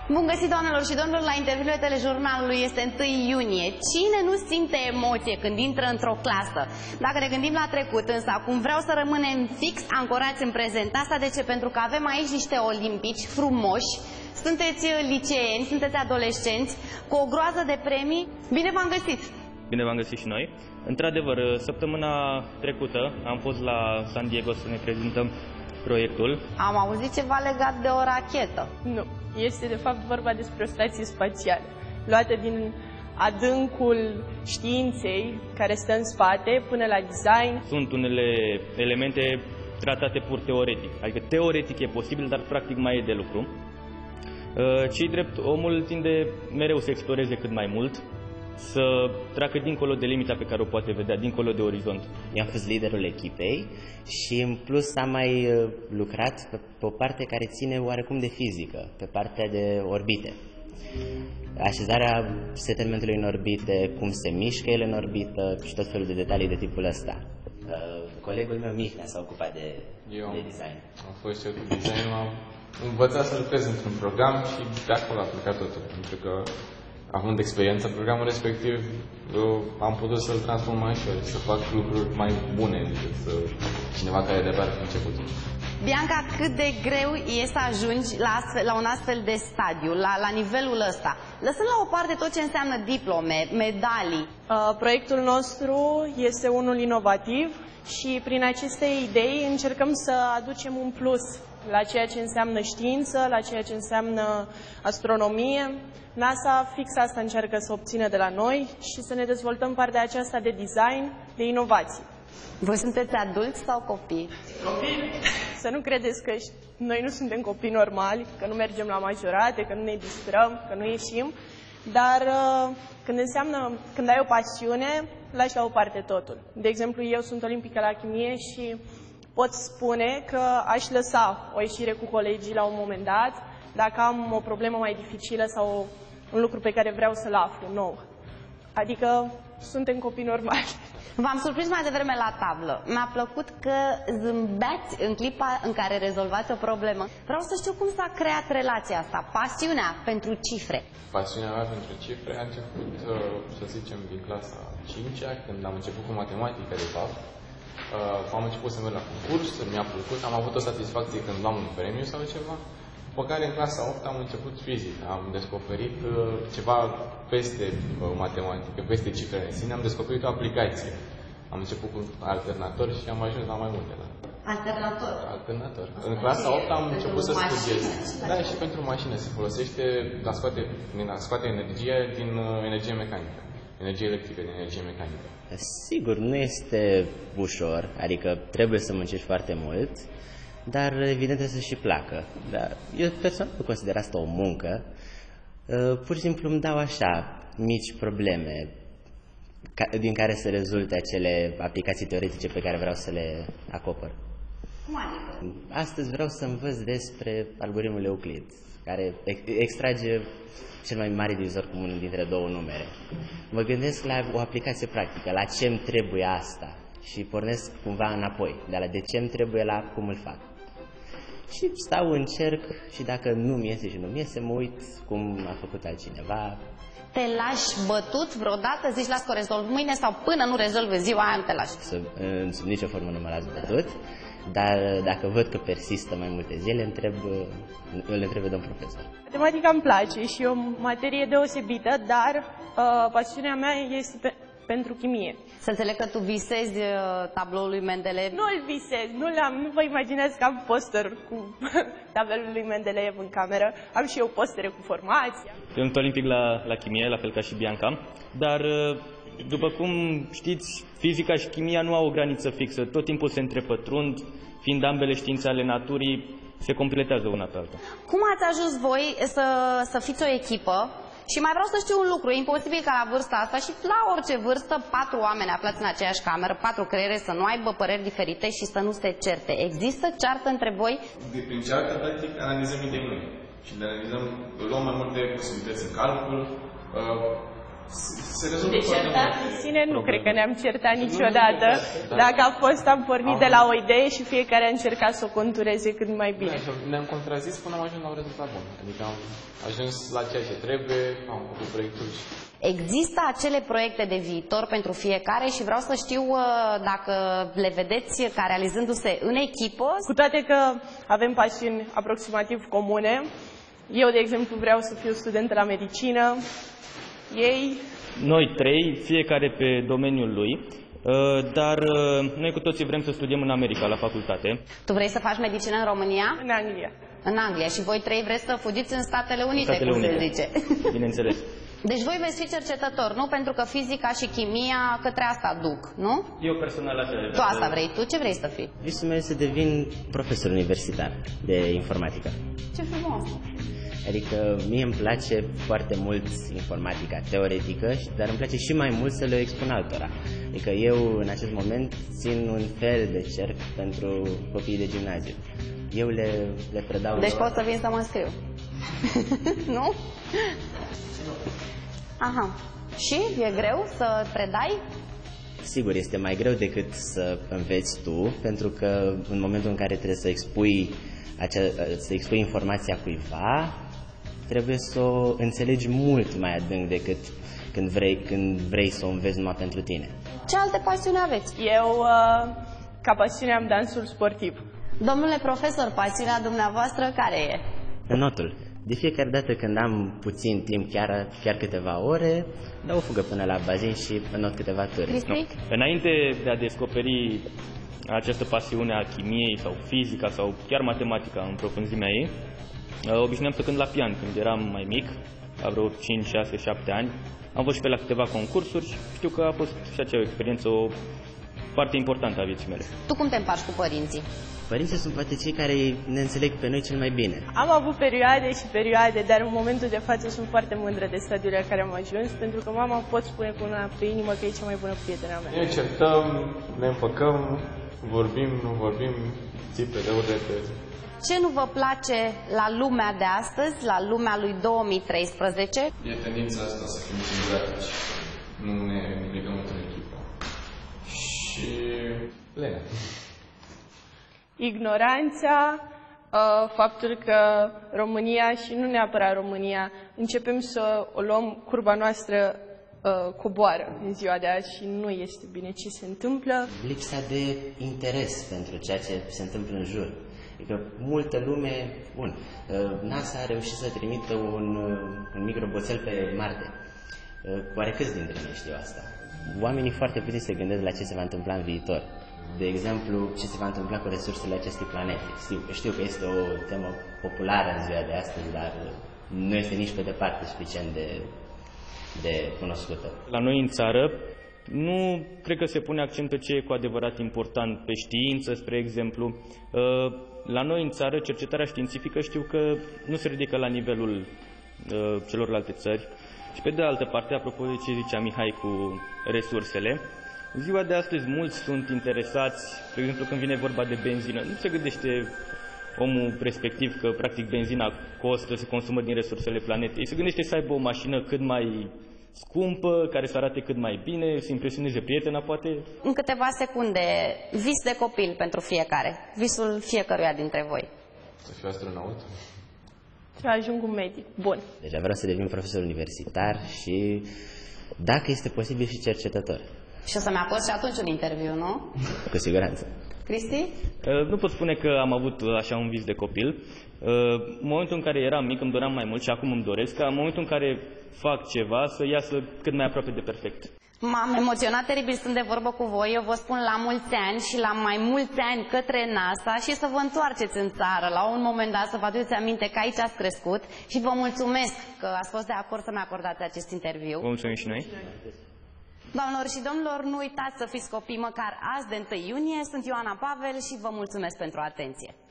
Bun găsit, doamnelor și domnilor, la interviurile telejurnalului. Este 1 iunie. Cine nu simte emoție când intră într-o clasă? Dacă ne gândim la trecut, însă acum vreau să rămânem fix ancorați în prezent. Asta de ce? Pentru că avem aici niște olimpici frumoși. Sunteți liceeni, sunteți adolescenți, cu o groază de premii. Bine v-am găsit! Bine v-am găsit și noi. Într-adevăr, săptămâna trecută am fost la San Diego să ne prezentăm proiectul. Am auzit ceva legat de o rachetă. Nu. Este de fapt vorba despre o stație spațială, luată din adâncul științei care stă în spate până la design. Sunt unele elemente tratate pur teoretic, adică teoretic e posibil, dar practic mai e de lucru. Ce-i drept, omul tinde mereu să exploreze cât mai mult, să treacă dincolo de limita pe care o poate vedea, dincolo de orizont. Eu am fost liderul echipei și în plus am mai lucrat pe o parte care ține oarecum de fizică, pe partea de orbite. Așezarea settlementului în orbite, cum se mișcă el în orbită și tot felul de detalii de tipul ăsta. Colegul meu, Mihnea, s-a ocupat de design. Am fost eu cu design, am învățat să lucrez într-un program și de acolo am plecat totul, pentru că având experiență în programul respectiv, eu am putut să-l transform mai ușor, să fac lucruri mai bune decât cineva care de-abia ar fi început. Bianca, cât de greu e să ajungi la un astfel de stadiu, la nivelul ăsta? Lăsând la o parte tot ce înseamnă diplome, medalii. Proiectul nostru este unul inovativ și prin aceste idei încercăm să aducem un plus la ceea ce înseamnă știință, la ceea ce înseamnă astronomie. NASA fix asta încearcă să obțină de la noi și să ne dezvoltăm partea aceasta de design, de inovații. Voi sunteți adulți sau copii? Copii? Să nu credeți că noi nu suntem copii normali, că nu mergem la majorate, că nu ne distrăm, că nu ieșim, dar când ai o pasiune, lași la o parte totul. De exemplu, eu sunt olimpică la chimie și pot spune că aș lăsa o ieșire cu colegii la un moment dat, dacă am o problemă mai dificilă sau un lucru pe care vreau să-l aflu nou. Adică suntem copii normali. V-am surprins mai devreme la tablă. Mi-a plăcut că zâmbeați în clipa în care rezolvați o problemă. Vreau să știu cum s-a creat relația asta, pasiunea pentru cifre. Pasiunea mea pentru cifre a început, să zicem, din clasa 5-a, când am început cu matematică, de fapt. Am început să merg la concurs, mi-a plăcut, am avut o satisfacție când luam un premiu sau ceva. După care în clasa 8 am început fizică, am descoperit ceva peste matematică, peste cifrele în sine, am descoperit o aplicație. Am început cu alternator și am ajuns la mai multe. Alternator? Alternator. În clasa 8 am început să studiez. Da, și pentru mașină se folosește la scoate energie din energie mecanică. Energie electrică din energie mecanică. Sigur, nu este ușor, adică trebuie să muncești foarte mult, dar evident trebuie să și placă. Dar eu personal nu consider asta o muncă, pur și simplu îmi dau așa mici probleme din care să rezulte acele aplicații teoretice pe care vreau să le acopăr. Cum adică? Astăzi vreau să învăț despre algoritmul Euclid, care extrage cel mai mare divizor comun dintre două numere. Mă gândesc la o aplicație practică, la ce îmi trebuie asta și pornesc cumva înapoi, de la de ce îmi trebuie la cum îl fac. Și stau, încerc și dacă nu-mi iese și nu-mi iese, mă uit cum a făcut altcineva. Te lași bătut vreodată? Zici, las că o rezolv mâine sau până nu rezolv ziua aia, nu te lași? Sub nicio formă nu mă las bătut, dar dacă văd că persistă mai multe zile, îl întreb domn profesor. Matematica îmi place și e o materie deosebită, dar pasiunea mea este pentru chimie. Să înțeleg că tu visezi tabloul lui Mendeleev? Nu-l visez, nu vă imaginați că am poster cu tabelul lui Mendeleev în cameră. Am și eu postere cu formația. Sunt olimpic la chimie, la fel ca și Bianca, dar după cum știți, fizica și chimia nu au o graniță fixă, tot timpul se întrepătrund, fiind ambele științe ale naturii, se completează una pe alta. Cum ați ajuns voi să fiți o echipă? Și mai vreau să știu un lucru, e imposibil ca la vârsta asta și la orice vârstă 4 oameni aflați în aceeași cameră, 4 creiere, să nu aibă păreri diferite și să nu se certe. Există ceartă între voi? Prin ceartă, practic, analizăm idei noi și le analizăm, luăm mai multe posibilități în calcul, De certat în sine nu cred că ne-am certat niciodată. Dacă a fost, am pornit de la o idee și fiecare a încercat să o contureze cât mai bine. Ne-am contrazis până am ajuns la un rezultat bun. Adică am ajuns la ceea ce trebuie, am făcut proiectul și... Există acele proiecte de viitor pentru fiecare și vreau să știu dacă le vedeți ca realizându-se în echipă. Cu toate că avem pasiuni aproximativ comune, eu, de exemplu, vreau să fiu studentă la medicină, ei... Noi trei, fiecare pe domeniul lui, dar noi cu toții vrem să studiem în America, la facultate. Tu vrei să faci medicină în România? În Anglia. În Anglia. Și voi trei vreți să fugiți în Statele Unite, se zice. Bineînțeles. Deci voi veți fi cercetător, nu? Pentru că fizica și chimia către asta duc, nu? Eu personal așa. Tu asta vrei. Tu ce vrei să fii? Visul meu este să devin profesor universitar de informatică. Ce frumos! Adică mie îmi place foarte mult informatica teoretică, dar îmi place și mai mult să le expun altora. Adică eu în acest moment țin un fel de cerc pentru copiii de gimnaziu. Eu le predau... Deci pot să vin să mă înscriu. Nu? Aha. Și? E greu să predai? Sigur, este mai greu decât să înveți tu, pentru că în momentul în care trebuie să expui informația cuiva, trebuie să o înțelegi mult mai adânc decât când vrei să o înveți numai pentru tine. Ce alte pasiuni aveți? Eu, ca pasiune, am dansul sportiv. Domnule profesor, pasiunea dumneavoastră care e? Înotul. De fiecare dată când am puțin timp, chiar câteva ore, dau o fugă până la bazin și înot câteva turi. Înainte de a descoperi această pasiune a chimiei sau fizica sau chiar matematica în profunzimea ei, obișnuiam să cânt la pian când eram mai mic, la vreo 5, 6, 7 ani. Am fost și pe la câteva concursuri și știu că a fost și aceea o experiență foarte importantă a vieții mele. Tu cum te împaci cu părinții? Părinții sunt poate cei care ne înțeleg pe noi cel mai bine. Am avut perioade și perioade, dar în momentul de față sunt foarte mândră de stadiul la care am ajuns, pentru că mama pot spune cu una pe inimă că e cea mai bună prietena mea. Ne certăm, ne împăcăm, vorbim, nu vorbim, țipe de urete. Ce nu vă place la lumea de astăzi, la lumea lui 2013? E tendința asta să fim singuratici, nu ne implicăm într-o echipă. Și lene. Ignoranța, faptul că România, și nu neapărat România, începem să o luăm, curba noastră coboară în ziua de azi și nu este bine ce se întâmplă. Lipsa de interes pentru ceea ce se întâmplă în jur. Adică multă lume, NASA a reușit să trimită un microboțel pe Marte. Oare câți dintre noi știu asta? Oamenii foarte puțin se gândesc la ce se va întâmpla în viitor. De exemplu, ce se va întâmpla cu resursele acestei planete. Știu că este o temă populară în ziua de astăzi, dar nu este nici pe departe suficient de cunoscută. La noi în țară nu cred că se pune accent pe ce e cu adevărat important, pe știință, spre exemplu. La noi în țară, cercetarea științifică știu că nu se ridică la nivelul celorlalte țări. Și pe de altă parte, apropo de ce zicea Mihai cu resursele, ziua de astăzi mulți sunt interesați, de exemplu când vine vorba de benzină, nu se gândește omul respectiv că practic benzina costă, se consumă din resursele planetei, se gândește să aibă o mașină cât mai scumpă, care să arate cât mai bine, să impresioneze prietena, poate. În câteva secunde, vis de copil pentru fiecare, visul fiecăruia dintre voi. Să fiu astronaut. Să ajung un medic bun. Deja vreau să devin profesor universitar și, dacă este posibil, și cercetător. Și o să-mi acord și atunci un interviu, nu? Cu siguranță. Cristi? Nu pot spune că am avut așa un vis de copil. În momentul în care eram mic îmi doream mai mult și acum îmi doresc ca în momentul în care fac ceva să iasă cât mai aproape de perfect. M-am emoționat teribil, sunt de vorbă cu voi. Eu vă spun la mulți ani și la mai mulți ani către NASA și să vă întoarceți în țară la un moment dat, să vă aduceți aminte că aici ați crescut și vă mulțumesc că ați fost de acord să-mi acordați acest interviu. Vă mulțumim și noi. Doamnelor și domnilor, nu uitați să fiți copii măcar azi de 1 iunie. Sunt Ioana Pavel și vă mulțumesc pentru atenție.